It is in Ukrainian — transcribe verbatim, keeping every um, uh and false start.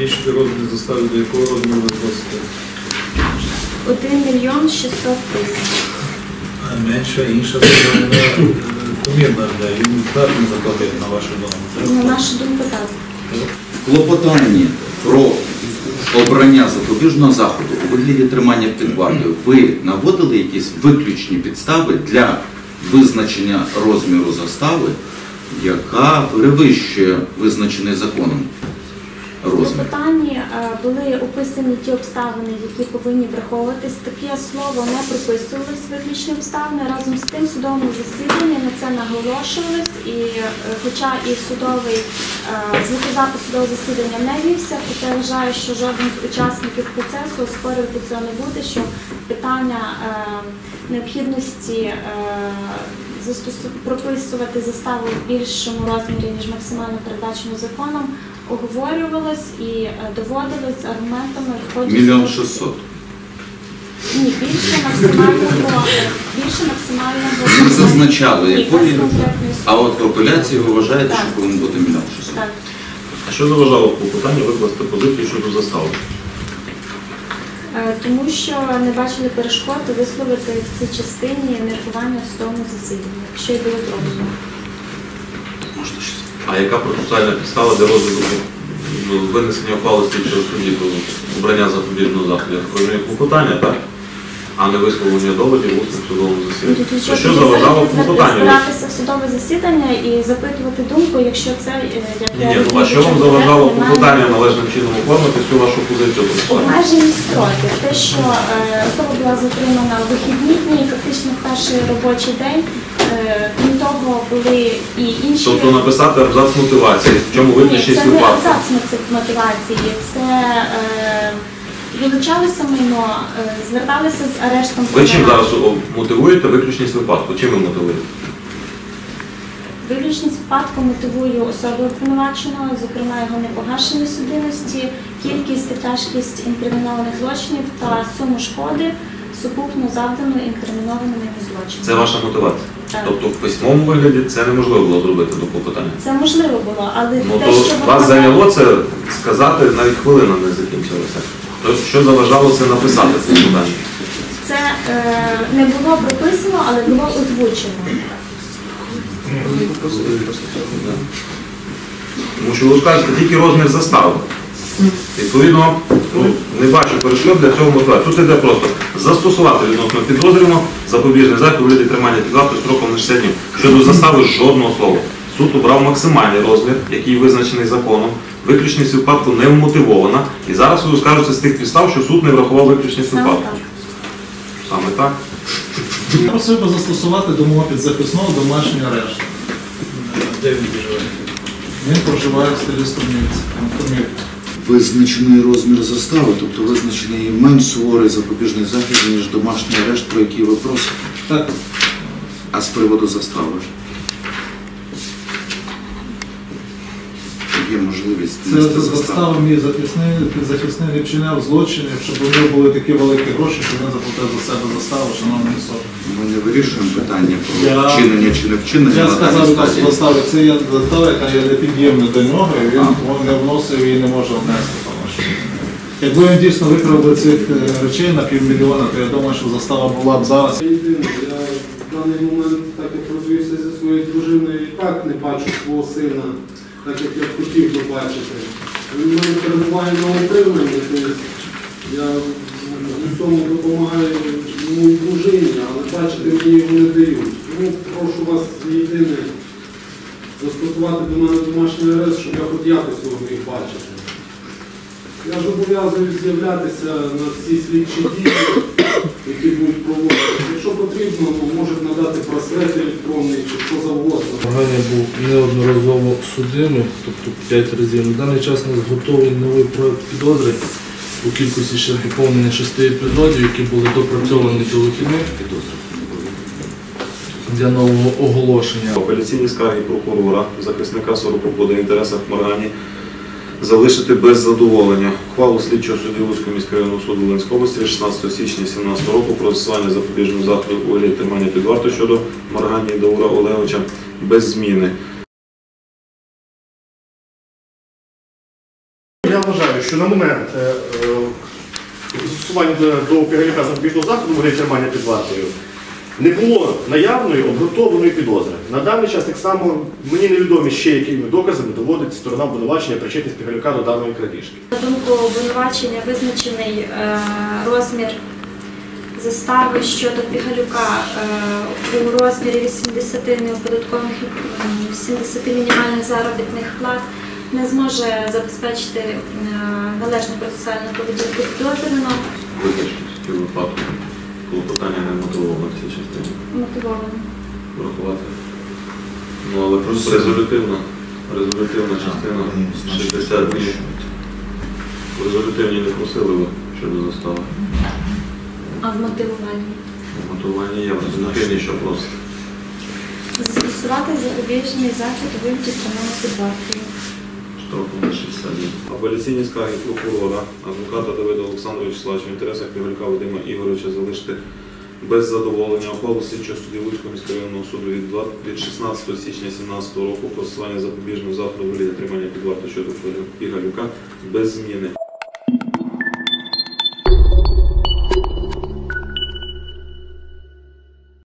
Збільшити розмір застави до якого розміру ви просите? один мільйон шістсот тисяч. А менша, інша загальна помірна для він здатний заплатити, на вашу думку? На нашу думку, так. В клопотанні про обрання запобіжного заходу у вигляді тримання під вартою ви наводили якісь виключні підстави для визначення розміру застави, яка перевищує визначений законом В розмір? питанні були описані ті обставини, які повинні враховуватись. Таке слово не прописувалось виключні обставини. Разом з тим в судовому засіданні на це наголошувалось, і хоча і судовий звукозапис судового засідання не вівся, проте я вважаю, що жоден з учасників процесу оспорювати цього не буде, що питання необхідності прописувати заставу в більшому розмірі, ніж максимально передбачено законом, оговорювалось і доводилось з аргументами в ході... Мільйон шістсот. Ні, більше максимального... Більше максимального... Ви зазначали, якої... А от в апеляції ви вважаєте, що повинен бути мільйон шістсот? Так. А що заважало в клопотанні викласти позицію щодо застави? Тому що не бачили перешкод висловити в цій частині міркування в судовому засіданні, що й було зроблено. А яка процесуальна підстава для розгляду винесення ухвали слідчого судді про обрання запобіжного заходу? Я так розумію, клопотання, так? А не висловлення доводів в усному судовому засіданні. Що, що заважало в клопотанні? Збиратися в судове засідання і запитувати думку, якщо це, як Ні, я ні, ну розумію, а що вам що заважало немає- клопотання належним чином оформити всю вашу позицію? Обмежені строки. Те, що е, особа була затримана в вихідні дні, фактично в перший робочий день. Е, крім того, були і інші... Тобто написати абзац мотивації, в чому Ні, визначність це не випадку? абзац мотивації, це е, вилучалося майно, е, зверталися з арештом. Ви чим зараз мотивуєте виключність випадку? Чим ви мотивуєте? Виключність випадку мотивую особи обвинуваченого, зокрема його непогашення судимості, кількість та тяжкість інкримінованих злочинів та суму шкоди, сукупно завдану інкримінованими злочинами. Це ваша мотивація? Так. Тобто в письмовому вигляді це неможливо було зробити до клопотання? Це можливо було, але Ну те, то що вас вона- зайняло це сказати, навіть хвилина не закінчилася. То що заважало це написати в клопотанні? це е, не було прописано, але було озвучено. Тому що ви скажете тільки розмір застави. Відповідно, ну, не бачу перешкод для цього мотивації. Тут йде просто застосувати відносно підозрюваного запобіжний захід у вигляді тримання під вартою строком на шістдесят днів. Щодо застави жодного слова. Суд обрав максимальний розмір, який визначений законом. Виключність випадку не вмотивована. І зараз ви скажете з тих підстав, що суд не врахував виключність Саме випадку. так. Саме так? Я просив би застосувати до мого підзахисного домашній арешт. Де він проживає? Він проживає в селі Струмівці. Визначений розмір застави, тобто визначений менш суворий запобіжний захід, ніж домашній арешт, про який ви просите. Так, А з приводу застави? Є можливість це нести заставу. застава мій захисний, підзахисний не вчиняв злочинів, щоб у нього були такі великі гроші, що він заплатив за себе заставу, шановний суд. Ми не вирішуємо питання про Я- вчинення чи не вчинення Я на даній сказав, що стадії. застави це є застава, яка є непід'ємна до нього, і він не вносив і не може внести. Тому що якби він дійсно викрав би цих е, речей на півмільйона, то я думаю, що застава була б зараз. Єдине, я в даний момент, так як розвівся зі своєю дружиною, і так не бачу свого сина, так як я б хотів би бачити. Він мене перебуває на утриманні, тобто я у цьому допомагаю моїй дружині, але бачити мені його не дають. Тому прошу вас єдине застосувати до мене домашній арешт, щоб я хоч якось його міг бачити. Я зобов'язуюсь з'являтися на всі слідчі дії, які будуть проводити. Якщо потрібно, то можуть надати браслет електронний чи що завгодно. Ганя був неодноразово судимий, тобто п'ять разів. На даний час у нас готовий новий проект підозри у кількості ще доповнення шести епізодів, які були допрацьовані до вихідних для нового оголошення. Апеляційні скарги прокурора, захисника Сорокопуда в інтересах Маргані залишити без задоволення. Ухвалу слідчого судді Луцького міського районного суду Волинської області шістнадцятого січня дві тисячі сімнадцятого року про застосування запобіжного заходу у вигляді тримання під вартою щодо Маргані Даура Олеговича без зміни. Я вважаю, зазначаю, що на момент е, е, застосування до, до Пігалюка запобіжного заходу у вигляді тримання під вартою не було наявної обґрунтованої підозри. На даний час так само мені невідомі ще якими доказами доводить сторона обвинувачення причетність Пігалюка до даної крадіжки. На думку обвинувачення визначений е, розмір застави щодо Пігалюка е, у розмірі вісімдесят неоподаткованих м, вісімдесят мінімальних заробітних плат не зможе забезпечити е, належну процесуальну поведінку підозрюваного. Виключно в випадку клопотання не мотивовано в цій частині. Мотивовано. Врахувати. Ну, але просто резолютивна, резолютивна частина шістдесят днів. В резолютивній не просили ви щодо застави. А в мотивуванні? В мотивуванні є, в резолютивній що просто. Застосувати запобіжний захід у вигляді тримання під вартою. Строком на шістдесят днів. Апеляційні скарги прокурора, адвоката Давида Олександровича Славича в інтересах Пігалюка Вадима Ігоровича залишити без задоволення ухвалу слідчого судді Луцького міськрайонного суду від, від шістнадцятого січня дві тисячі сімнадцятого року про застосування запобіжного заходу у вигляді тримання під вартою щодо Пігалюка без зміни.